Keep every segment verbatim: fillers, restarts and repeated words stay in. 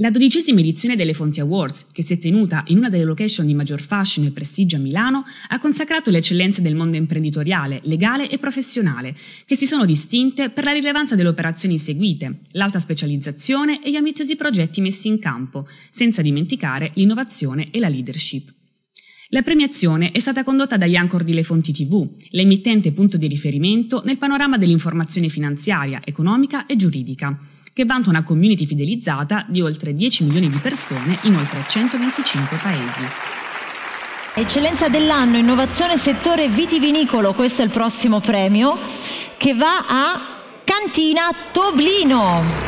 La dodicesima edizione delle Fonti Awards, che si è tenuta in una delle location di maggior fascino e prestigio a Milano, ha consacrato le eccellenze del mondo imprenditoriale, legale e professionale, che si sono distinte per la rilevanza delle operazioni seguite, l'alta specializzazione e gli ambiziosi progetti messi in campo, senza dimenticare l'innovazione e la leadership. La premiazione è stata condotta dagli anchor di Le Fonti tivù, l'emittente punto di riferimento nel panorama dell'informazione finanziaria, economica e giuridica, che vanta una community fidelizzata di oltre dieci milioni di persone in oltre centoventicinque paesi. Eccellenza dell'anno, innovazione settore vitivinicolo, questo è il prossimo premio, che va a Cantina Toblino.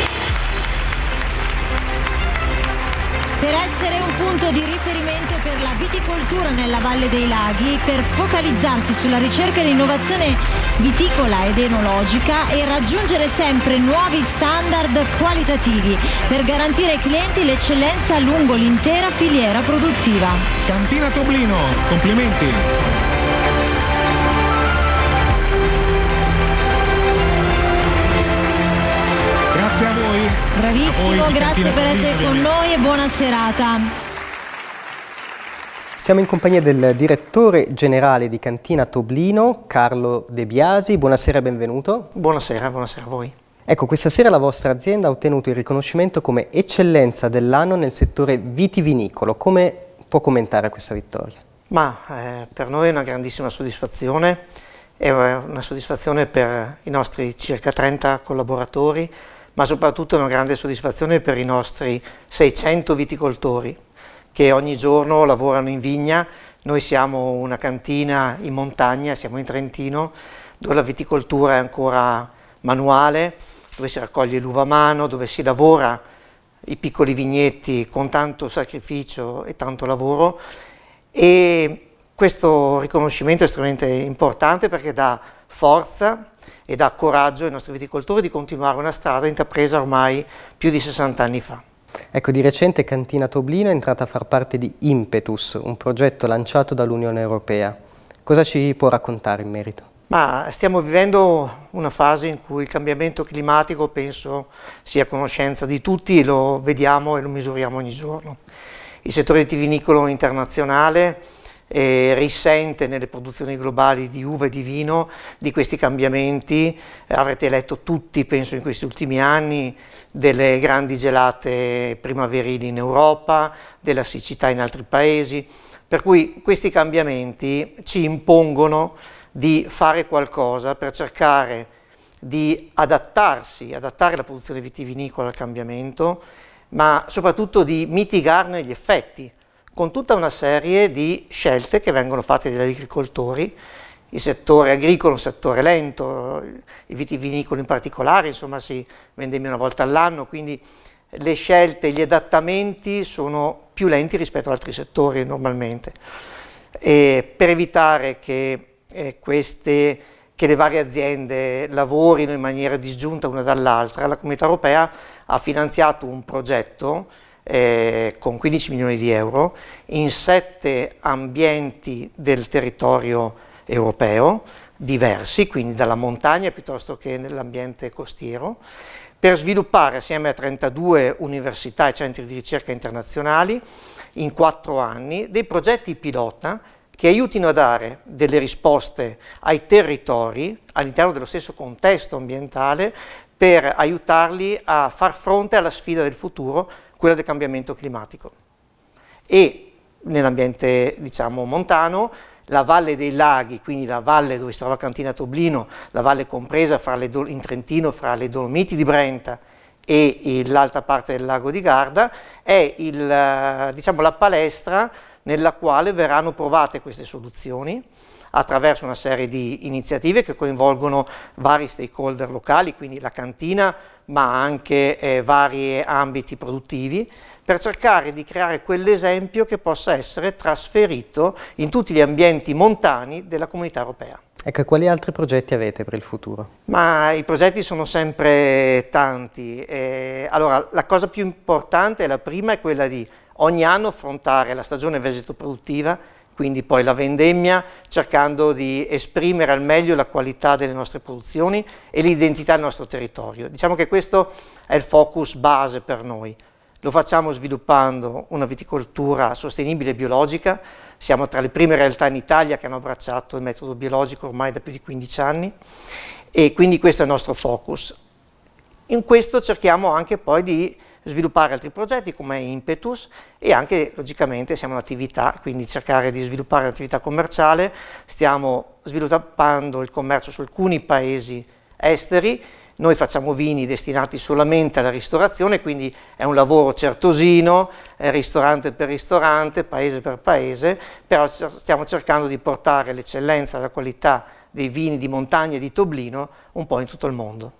Per essere un punto di riferimento per la viticoltura nella Valle dei Laghi, per focalizzarsi sulla ricerca e l'innovazione viticola ed enologica e raggiungere sempre nuovi standard qualitativi per garantire ai clienti l'eccellenza lungo l'intera filiera produttiva. Cantina Toblino, complimenti! Grazie a voi. Bravissimo, a voi, grazie per essere con noi e buona serata. Siamo in compagnia del direttore generale di Cantina Toblino, Carlo De Biasi. Buonasera e benvenuto. Buonasera, buonasera a voi. Ecco, questa sera la vostra azienda ha ottenuto il riconoscimento come eccellenza dell'anno nel settore vitivinicolo. Come può commentare questa vittoria? Ma eh, per noi è una grandissima soddisfazione, è una soddisfazione per i nostri circa trenta collaboratori, ma soprattutto una grande soddisfazione per i nostri seicento viticoltori che ogni giorno lavorano in vigna. Noi siamo una cantina in montagna, siamo in Trentino, dove la viticoltura è ancora manuale, dove si raccoglie l'uva a mano, dove si lavora i piccoli vigneti con tanto sacrificio e tanto lavoro, e questo riconoscimento è estremamente importante perché dà forza e dà coraggio ai nostri viticoltori di continuare una strada intrapresa ormai più di sessanta anni fa. Ecco, di recente Cantina Toblino è entrata a far parte di Impetus, un progetto lanciato dall'Unione Europea. Cosa ci può raccontare in merito? Ma stiamo vivendo una fase in cui il cambiamento climatico penso sia a conoscenza di tutti, lo vediamo e lo misuriamo ogni giorno. Il settore vitivinicolo internazionale E risente nelle produzioni globali di uva e di vino di questi cambiamenti. Avrete letto tutti, penso in questi ultimi anni, delle grandi gelate primaverili in Europa, della siccità in altri paesi, per cui questi cambiamenti ci impongono di fare qualcosa per cercare di adattarsi, adattare la produzione vitivinicola al cambiamento, ma soprattutto di mitigarne gli effetti, con tutta una serie di scelte che vengono fatte dagli agricoltori. Il settore agricolo è un settore lento, il vitivinicolo in particolare, insomma, si vendemmia una volta all'anno, quindi le scelte, gli adattamenti sono più lenti rispetto ad altri settori normalmente. E per evitare che, eh, queste, che le varie aziende lavorino in maniera disgiunta una dall'altra, la Comunità Europea ha finanziato un progetto Eh, con quindici milioni di euro in sette ambienti del territorio europeo diversi, quindi dalla montagna piuttosto che nell'ambiente costiero, per sviluppare assieme a trentadue università e centri di ricerca internazionali in quattro anni dei progetti pilota che aiutino a dare delle risposte ai territori all'interno dello stesso contesto ambientale per aiutarli a far fronte alla sfida del futuro, quella del cambiamento climatico. E nell'ambiente, diciamo, montano, la Valle dei Laghi, quindi la valle dove si trova Cantina Toblino, la valle compresa fra le in Trentino fra le Dolomiti di Brenta e l'alta parte del lago di Garda, è il, diciamo, la palestra nella quale verranno provate queste soluzioni attraverso una serie di iniziative che coinvolgono vari stakeholder locali, quindi la cantina, ma anche eh, vari ambiti produttivi, per cercare di creare quell'esempio che possa essere trasferito in tutti gli ambienti montani della Comunità Europea. Ecco, quali altri progetti avete per il futuro? Ma i progetti sono sempre tanti. Eh, allora, la cosa più importante, la prima, è quella di ogni anno affrontare la stagione vegetoproduttiva, quindi poi la vendemmia, cercando di esprimere al meglio la qualità delle nostre produzioni e l'identità del nostro territorio. Diciamo che questo è il focus base per noi. Lo facciamo sviluppando una viticoltura sostenibile e biologica. Siamo tra le prime realtà in Italia che hanno abbracciato il metodo biologico ormai da più di quindici anni e quindi questo è il nostro focus. In questo cerchiamo anche poi di sviluppare altri progetti come Impetus e anche logicamente siamo un'attività, quindi cercare di sviluppare un'attività commerciale. Stiamo sviluppando il commercio su alcuni paesi esteri. Noi facciamo vini destinati solamente alla ristorazione, quindi è un lavoro certosino, è ristorante per ristorante, paese per paese, però stiamo cercando di portare l'eccellenza e la qualità dei vini di montagna e di Toblino un po' in tutto il mondo.